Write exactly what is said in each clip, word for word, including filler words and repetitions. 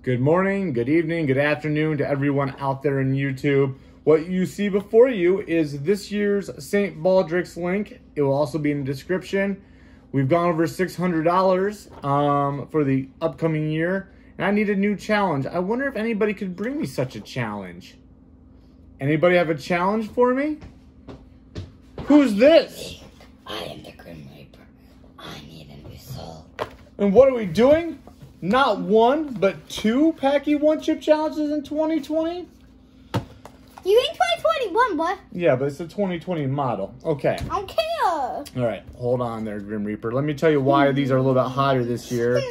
Good morning, good evening, good afternoon to everyone out there in YouTube. What you see before you is this year's Saint Baldrick's link. It will also be in the description. We've gone over six hundred dollars um, for the upcoming year, and I need a new challenge. I wonder if anybody could bring me such a challenge. Anybody have a challenge for me? Who's this? I am the Grim Reaper. I need a new soul. And what are we doing? Not one, but two Paqui One Chip challenges in twenty twenty? You in twenty twenty-one, what? Yeah, but it's a twenty twenty model. Okay. I don't care. All right, hold on there, Grim Reaper. Let me tell you why these are a little bit hotter this year.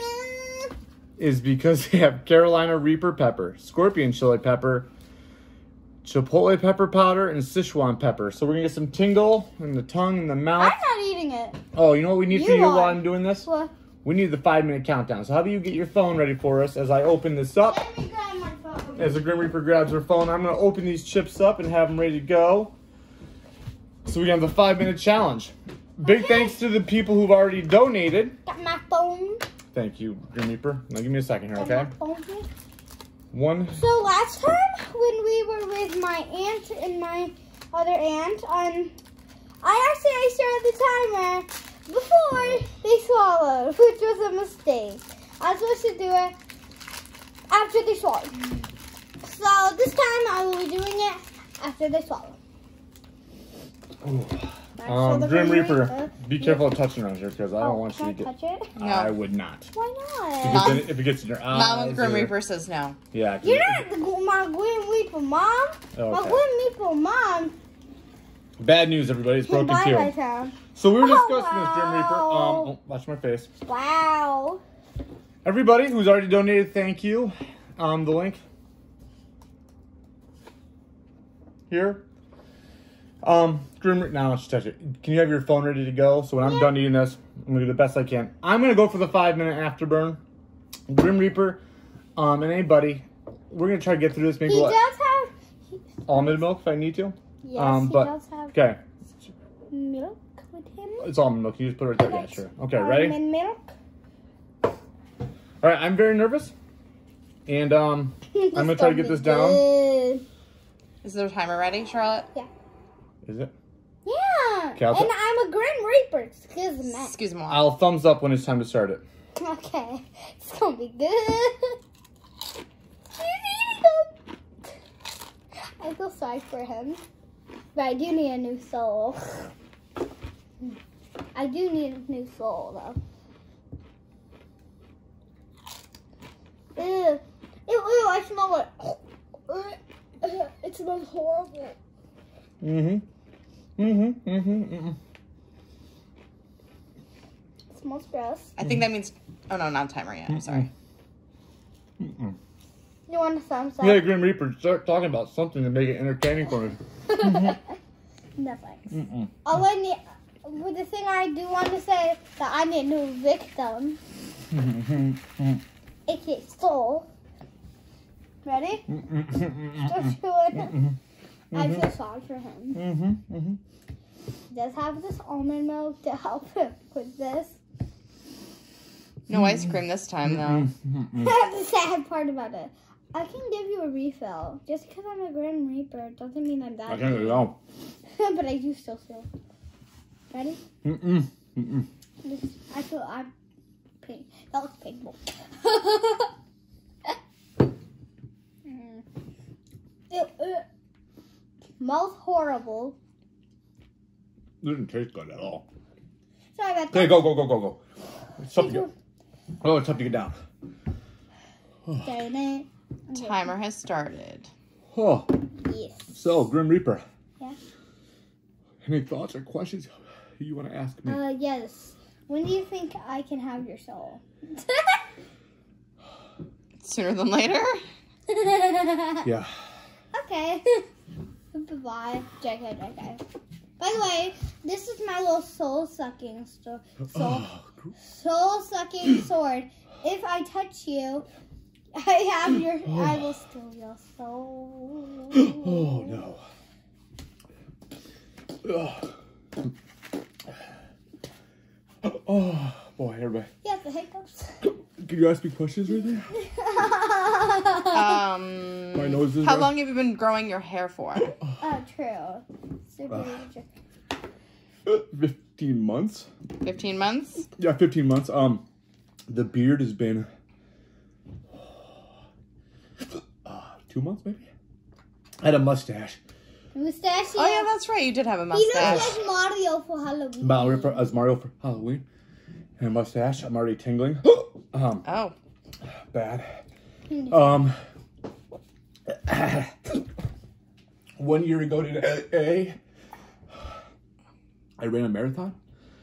Is because they have Carolina Reaper pepper, Scorpion chili pepper, Chipotle pepper powder, and Sichuan pepper. So we're going to get some tingle in the tongue and the mouth. I'm not eating it. Oh, you know what we need You for you are. while I'm doing this? What? We need the five minute countdown. So how about you get your phone ready for us as I open this up? Let me grab my phone. As the Grim Reaper grabs her phone, I'm going to open these chips up and have them ready to go. So we have the five minute challenge. Big Okay. thanks to the people who've already donated. Got my phone. Thank you, Grim Reaper. Now give me a second here, Got okay? my phone here. One. So last time when we were with my aunt and my other aunt, um, I actually started the timer before they swallowed, which was a mistake. I was supposed to do it after they swallowed. So this time I will be doing it after they swallow. Ooh. Right, Um, so the Grim Grim Reaper, Reaper- be careful of touching around here because I don't Oh, want you to can I get. touch it? No. I would not. Why Because not? then if it gets in your eyes. Mom Grim or- Reaper says no. Yeah. 'cause You're it- not the, my Grim Reaper mom. My Okay. Grim Reaper mom Bad news, everybody. It's can broken buy too. right now. So we were Oh, discussing this, Grim Reaper. Um, wow. oh, watch my face. Wow. Everybody who's already donated, thank you. Um, the link here. Um, Grim Reaper. Now I want you to touch it. Can you have your phone ready to go? So when I'm Yeah. done eating this, I'm gonna do the best I can. I'm gonna go for the five minute afterburn. Grim Reaper, um, and anybody, we're gonna try to get through this. Maybe He we'll- does have. He, almond milk if I need to. yes, Um, he but- does have Okay, milk with him. it's almond milk. You just put it right there. Yeah, That's sure. Okay, ready? almond milk. All right, I'm very nervous, and um, I'm gonna try to get this down. Good. Is there a timer ready, Charlotte? Is it? Yeah. Okay, I'll and t- I'm a Grim Reaper. Excuse me. Excuse me. I'll thumbs up when it's time to start it. Okay. It's gonna be good. He's eating them. I feel sorry for him. But I do need a new soul. I do need a new soul though. Ew. Ew, ew, I smell it. It smells horrible. Mm-hmm. Mm-hmm. Mm-hmm. Mm-hmm. It smells gross. I think that means. Oh no, not timer yet. I'm sorry. Mm-mm. You want a thumbs up? Yeah, Grim Reaper, start talking about something to make it entertaining for me. No thanks. Mm-mm. All I need, well, the thing I do want to say that I need a new victim, aka Soul. Ready? Just doing. I feel sorry for him. Mm-hmm. Mm-hmm. He does have this almond milk to help him with this. No ice cream this time though. That's the sad part about it. I can give you a refill. Just because I'm a Grim Reaper doesn't mean I'm that. I can't go. But I do still feel. Ready? Mm-mm. Mm-mm. This, I feel I'm pink. That looks painful. Mm. Ew, ew. Smells horrible. Doesn't taste good at all. Sorry about Okay, that. go, go, go, go, go. It's tough to get. Oh, it's tough to get down. Darn it. Okay. Timer has started. Oh, Yes. so Grim Reaper. Yeah. Any thoughts or questions you want to ask me? Uh, yes. When do you think I can have your soul? Sooner than later. Yeah. Okay. Bye-bye. J K, J K. By the way, this is my little soul-sucking sto- soul, Oh, cool. soul-sucking sword. If I touch you, I have your. I will steal your soul. Oh no. Ugh. Oh boy, everybody. Yeah, the hiccups. Can you ask me questions right there? Um, My nose is how red. long have you been growing your hair for? Oh, true. Super fifteen months. Fifteen months. Yeah, fifteen months. Um, the beard has been uh, two months maybe. I had a mustache. Mustache. Oh yeah, that's right. You did have a He looks mustache. like Mario for Halloween. Mario for, as Mario for Halloween. And a mustache. I'm already tingling. um, Oh. bad. Um, one year ago today, I ran a marathon.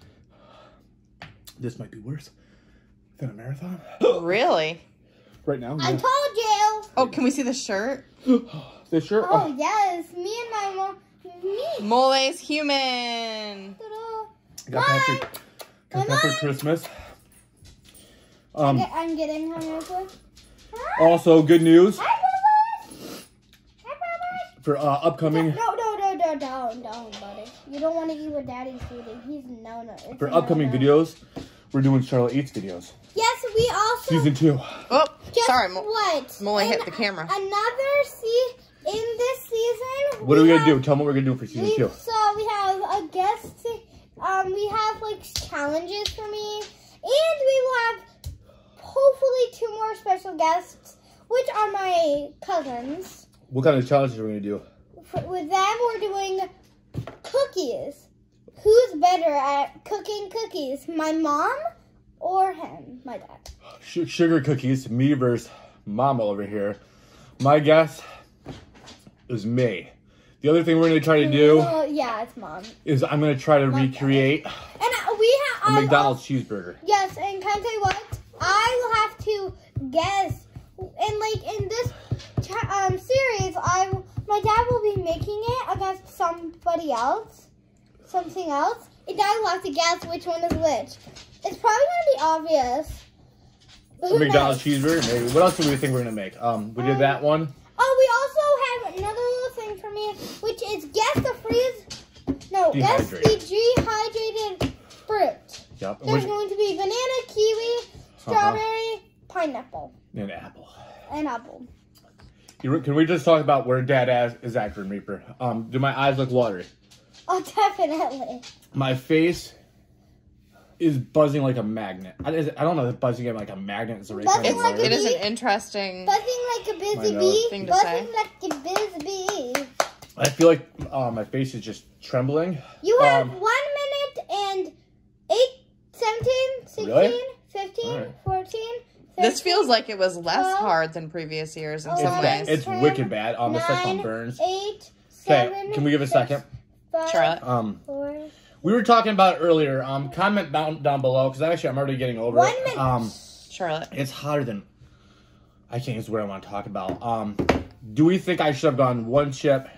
This might be worse than a marathon. Really? Right now. I Yeah. told you. Oh, can we see the shirt? This shirt. Oh, Oh. yes, me and my mom. Me. Mole's human. Ta-da. Got that for, got that for Christmas. Um. Okay, I'm getting her real quick. Also, good news Hi, Bubba. Hi, Bubba. for uh, upcoming No, no, no, no, don't, don't, buddy. You don't want to eat what Daddy's eating. He's no, no. it's for a upcoming no-no. videos. We're doing Charlotte Eats videos. Yes, we also. Season two. Oh, Guess sorry. Mo- what? Mole hit In the camera. Another see in this season. What are we gonna have- do? Tell them what we're gonna do for season We, two. so we have a guest. Um, we have like challenges for me, and we will have hopefully two more special guests, which are my cousins. What kind of challenges are we gonna do? For, with them, we're doing cookies. Who's better at cooking cookies, my mom or him, my dad? Sh- sugar cookies. Me versus Mama over here. My guess is me. The other thing we're gonna try to do Uh, yeah, it's mom. is I'm gonna try to Mom. recreate And uh, we a have um, McDonald's cheeseburger. Yes, and can I tell you what? I will have to guess. And like in this cha- um series, I my dad will be making it against somebody else, something else, and I will have to guess which one is which. It's probably gonna be obvious. But A who McDonald's knows? cheeseburger. Maybe. What else do we think we're gonna make? Um, we did Um, that one. Oh, we also have another little thing for me, which is guess the freeze. No, guess the Dehydrated. dehydrated fruit. Yep. And, There's we're- going to be banana, kiwi, strawberry, pineapple, and apple. and apple. You- Can we just talk about where Dad is, is at Grim Reaper? Um, do my eyes look watery? Oh, definitely. My face is buzzing like a magnet. I, is- I don't know if buzzing like a magnet is the right Buzzing kind of like a word. It is an bee? interesting. Buzzing like a busy know. bee. Thing to Buzzing say. like a busy bee. I feel like uh, my face is just trembling. You have Um, one minute and eight, seventeen, sixteen, Really? fifteen, Alright. fourteen, This thirteen, feels like it was less twelve, hard than previous years in eleven, some It's, ways. bad. it's ten, wicked bad. Um, especially on nine, burns. eight, Okay, seven, can we give it a six, second? five, Charlotte. Um, four, we were talking about it earlier. Um, comment down down below because actually I'm already getting over One it. minute. Um, Charlotte. it's hotter than I can't use what I want to talk about. Um, do we think I should have gone one chip,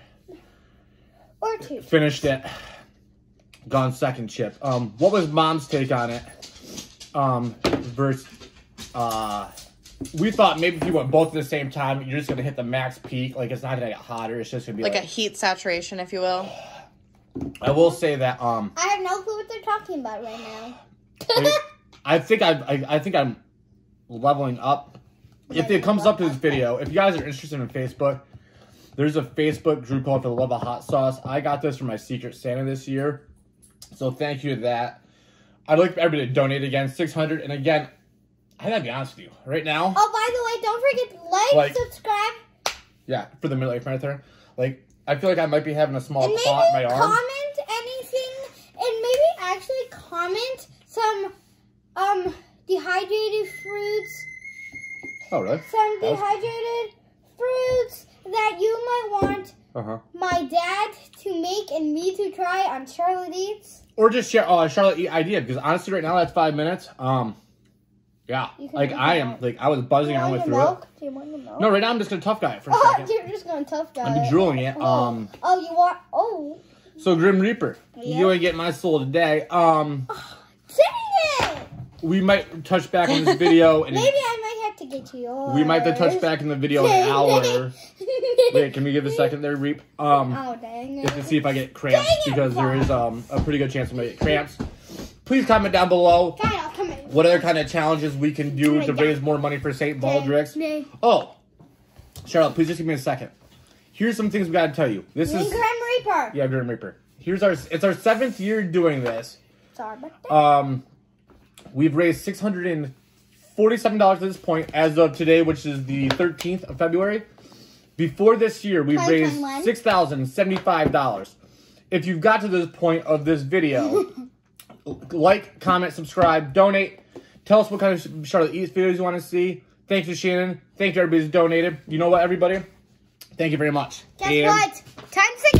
or two. finished it, gone second chip? Um, what was Mom's take on it? Um, versus, uh, we thought maybe if you went both at the same time, you're just gonna hit the max peak. Like it's not gonna get hotter. It's just gonna be Like like. a heat saturation, if you will. I will say that. Um, I have no clue what they're talking about right now. I, I think I, I I think I'm leveling up. If it comes up to this video, if you guys are interested in Facebook, there's a Facebook group called For the Love of Hot Sauce. I got this from my Secret Santa this year, so thank you to that. I'd like everybody to donate again, six hundred. And again, I gotta be honest with you, right now, Oh, by the way, don't forget to like, Like- subscribe, yeah, for the middle life marathon, like I feel like I might be having a small and maybe clot in my arm. comment anything, and maybe actually comment some um dehydrated fruits, Oh really? some That was- dehydrated fruits that you might want Uh huh. my dad to make and me to try on Charlotte Eats. Or just share uh, Charlotte eat idea because honestly, right now that's five minutes. Um, yeah, You can like eat I it am, out. like I was Do buzzing. you I want went your through milk? Do you want your milk? it. No, right now I'm just gonna tough guy it for a Oh, second. you're just going tough guy. I've been drooling it. Oh. Um, Oh, you want? Oh, so Grim Reaper, Yeah. you ain't get my soul today. Um, dang it! we might touch back on this video, and Maybe I might have to get to yours. we might have to touch back in the video in an hour. Wait, can we give a second there, Reap? Um, Oh, dang just to it. see if I get cramps Dang it, because there Bob. is um a pretty good chance I'm gonna get cramps. Please comment down below Kyle, come in. what other kind of challenges we can do Oh to my raise more money for Saint Baldrick's. Okay. Oh, Charlotte, please just give me a second. Here's some things we got to tell you. This Me is Grim Reaper. yeah, Grim Reaper. Here's our it's our seventh year doing this. It's our birthday. Um, we've raised six hundred and forty-seven dollars at this point as of today, which is the thirteenth of February. Before this year, we've raised six thousand seventy-five dollars. If you've got to this point of this video, like, comment, subscribe, donate. Tell us what kind of Charlotte Eats videos you want to see. Thanks to Shannon. Thank you to everybody who's donated. You know what, everybody? Thank you very much. Guess And what? Time to